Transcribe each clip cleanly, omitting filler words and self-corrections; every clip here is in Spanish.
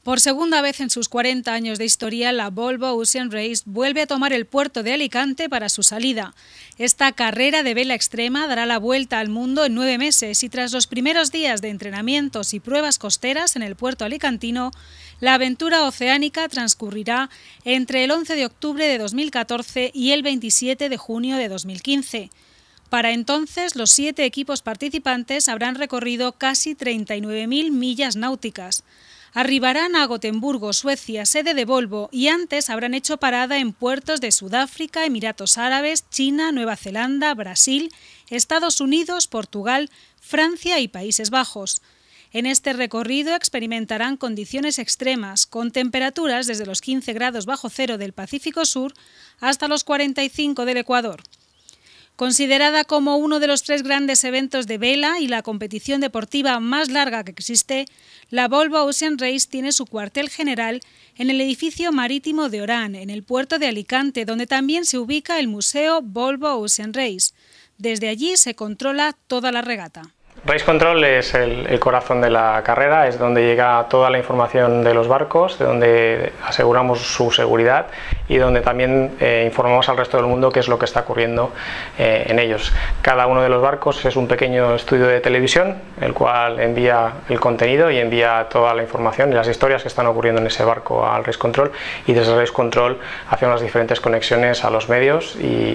Por segunda vez en sus 40 años de historia, la Volvo Ocean Race vuelve a tomar el puerto de Alicante para su salida. Esta carrera de vela extrema dará la vuelta al mundo en 9 meses y tras los primeros días de entrenamientos y pruebas costeras en el puerto alicantino, la aventura oceánica transcurrirá entre el 11 de octubre de 2014 y el 27 de junio de 2015. Para entonces, los 7 equipos participantes habrán recorrido casi 39.000 millas náuticas. Arribarán a Gotemburgo, Suecia, sede de Volvo, y antes habrán hecho parada en puertos de Sudáfrica, Emiratos Árabes, China, Nueva Zelanda, Brasil, Estados Unidos, Portugal, Francia y Países Bajos. En este recorrido experimentarán condiciones extremas, con temperaturas desde los 15 grados bajo cero del Pacífico Sur hasta los 45 del Ecuador. Considerada como uno de los 3 grandes eventos de vela y la competición deportiva más larga que existe, la Volvo Ocean Race tiene su cuartel general en el edificio marítimo de Orán, en el puerto de Alicante, donde también se ubica el Museo Volvo Ocean Race. Desde allí se controla toda la regata. Race Control es el corazón de la carrera, es donde llega toda la información de los barcos, de donde aseguramos su seguridad y donde también informamos al resto del mundo qué es lo que está ocurriendo en ellos. Cada uno de los barcos es un pequeño estudio de televisión, el cual envía el contenido y envía toda la información y las historias que están ocurriendo en ese barco al Race Control, y desde Race Control hacemos las diferentes conexiones a los medios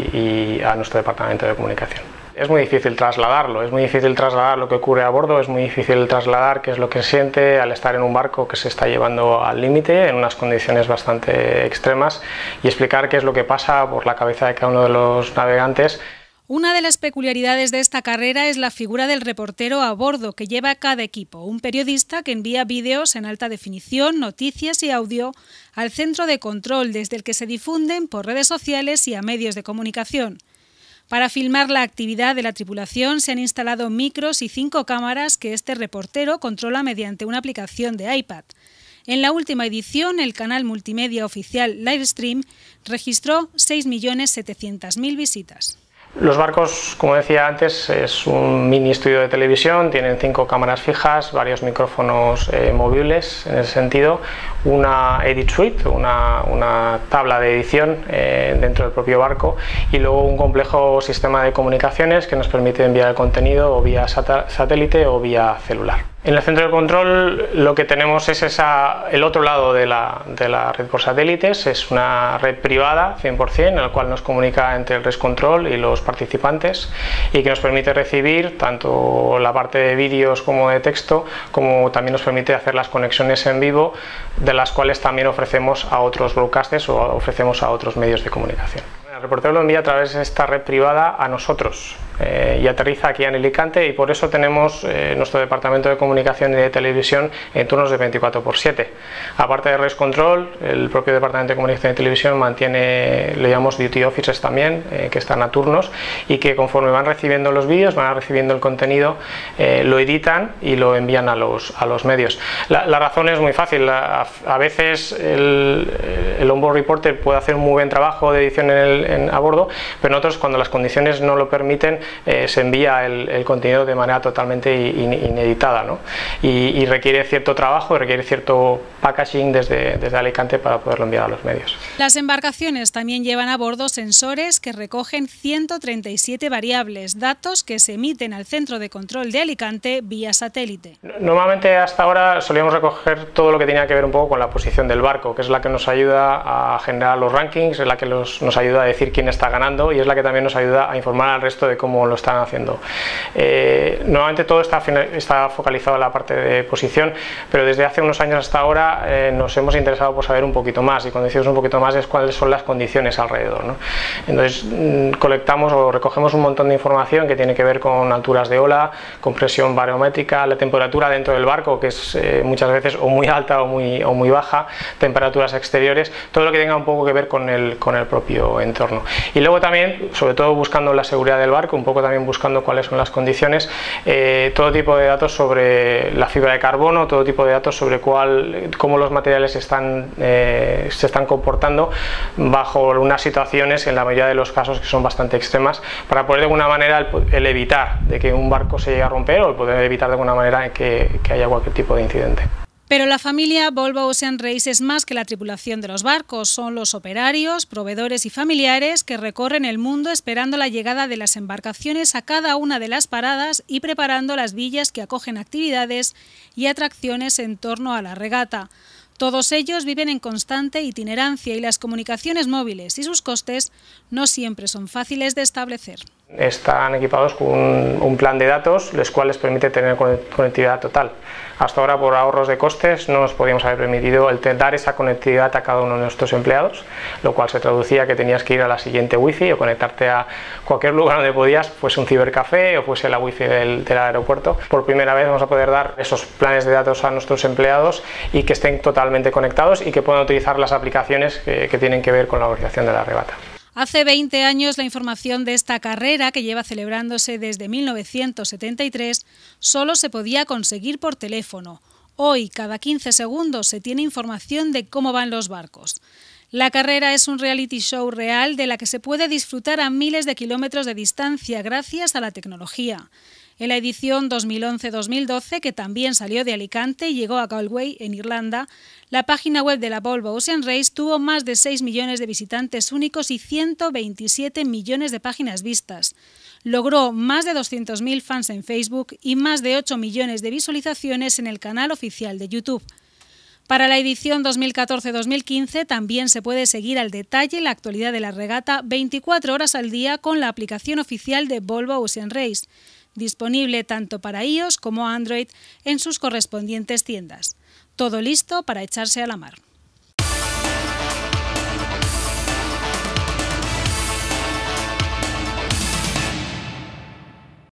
y a nuestro departamento de comunicación. Es muy difícil trasladarlo, es muy difícil trasladar lo que ocurre a bordo, es muy difícil trasladar qué es lo que se siente al estar en un barco que se está llevando al límite en unas condiciones bastante extremas, y explicar qué es lo que pasa por la cabeza de cada uno de los navegantes. Una de las peculiaridades de esta carrera es la figura del reportero a bordo que lleva cada equipo, un periodista que envía vídeos en alta definición, noticias y audio al centro de control, desde el que se difunden por redes sociales y a medios de comunicación. Para filmar la actividad de la tripulación se han instalado micros y 5 cámaras que este reportero controla mediante una aplicación de iPad. En la última edición, el canal multimedia oficial Livestream registró 6.700.000 visitas. Los barcos, como decía antes, es un mini estudio de televisión, tienen 5 cámaras fijas, varios micrófonos movibles en ese sentido, una edit suite, una tabla de edición dentro del propio barco, y luego un complejo sistema de comunicaciones que nos permite enviar el contenido o vía satélite o vía celular. En el centro de control lo que tenemos es el otro lado de la red por satélites, es una red privada 100%, en la cual nos comunica entre el Race Control y los participantes, y que nos permite recibir tanto la parte de vídeos como de texto, como también nos permite hacer las conexiones en vivo, de las cuales también ofrecemos a otros broadcasters o ofrecemos a otros medios de comunicación. El reportero lo envía a través de esta red privada a nosotros y aterriza aquí en Alicante, y por eso tenemos nuestro departamento de comunicación y de televisión en turnos de 24/7. Aparte de Race Control, el propio departamento de comunicación y televisión mantiene, le llamamos duty officers también, que están a turnos y que conforme van recibiendo los vídeos, van recibiendo el contenido, lo editan y lo envían a los medios. La razón es muy fácil, a veces el onboard reporter puede hacer un muy buen trabajo de edición a bordo, pero nosotros, cuando las condiciones no lo permiten, se envía el contenido de manera totalmente ineditada, ¿no? Y requiere cierto trabajo, requiere cierto packaging desde Alicante para poderlo enviar a los medios. Las embarcaciones también llevan a bordo sensores que recogen 137 variables, datos que se emiten al centro de control de Alicante vía satélite. Normalmente hasta ahora solíamos recoger todo lo que tenía que ver un poco con la posición del barco, que es la que nos ayuda a generar los rankings, es la que nos ayuda a decir quién está ganando, y es la que también nos ayuda a informar al resto de cómo lo están haciendo. Normalmente todo está focalizado en la parte de posición, pero desde hace unos años hasta ahora nos hemos interesado por saber un poquito más, y cuando decimos un poquito más es cuáles son las condiciones alrededor, ¿no? Entonces colectamos o recogemos un montón de información que tiene que ver con alturas de ola, con presión barométrica, la temperatura dentro del barco, que es muchas veces o muy alta o muy baja, temperaturas exteriores, todo lo que tenga un poco que ver con el propio entorno. Y luego también, sobre todo buscando la seguridad del barco, un poco también buscando cuáles son las condiciones, todo tipo de datos sobre la fibra de carbono, todo tipo de datos sobre cómo los materiales se están comportando bajo unas situaciones, en la mayoría de los casos, que son bastante extremas, para poder de alguna manera el evitar de que un barco se llegue a romper, o el poder evitar de alguna manera que haya cualquier tipo de incidente. Pero la familia Volvo Ocean Race es más que la tripulación de los barcos, son los operarios, proveedores y familiares que recorren el mundo esperando la llegada de las embarcaciones a cada una de las paradas y preparando las villas que acogen actividades y atracciones en torno a la regata. Todos ellos viven en constante itinerancia y las comunicaciones móviles y sus costes no siempre son fáciles de establecer. Están equipados con un plan de datos, los cuales permite tener conectividad total. Hasta ahora, por ahorros de costes, no nos podíamos haber permitido el dar esa conectividad a cada uno de nuestros empleados, lo cual se traducía que tenías que ir a la siguiente wifi o conectarte a cualquier lugar donde podías, fuese un cibercafé o fuese la wifi del aeropuerto. Por primera vez vamos a poder dar esos planes de datos a nuestros empleados y que estén totalmente conectados y que puedan utilizar las aplicaciones que tienen que ver con la organización de la regata. Hace 20 años la información de esta carrera, que lleva celebrándose desde 1973, solo se podía conseguir por teléfono. Hoy, cada 15 segundos, se tiene información de cómo van los barcos. La carrera es un reality show real de la que se puede disfrutar a miles de kilómetros de distancia gracias a la tecnología. En la edición 2011-2012, que también salió de Alicante y llegó a Galway, en Irlanda, la página web de la Volvo Ocean Race tuvo más de 6 millones de visitantes únicos y 127 millones de páginas vistas. Logró más de 200.000 fans en Facebook y más de 8 millones de visualizaciones en el canal oficial de YouTube. Para la edición 2014-2015 también se puede seguir al detalle la actualidad de la regata 24 horas al día con la aplicación oficial de Volvo Ocean Race, disponible tanto para iOS como Android en sus correspondientes tiendas. Todo listo para echarse a la mar.